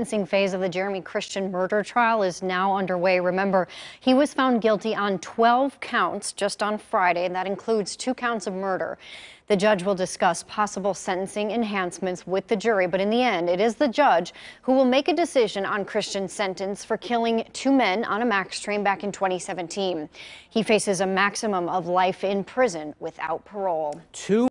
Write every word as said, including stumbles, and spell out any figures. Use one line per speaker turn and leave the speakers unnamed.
sentencing phase of the Jeremy Christian murder trial is now underway. Remember, he was found guilty on twelve counts just on Friday, and that includes two counts of murder. The judge will discuss possible sentencing enhancements with the jury, but in the end, it is the judge who will make a decision on Christian's sentence for killing two men on a MAX train back in twenty seventeen. He faces a maximum of life in prison without parole.
Two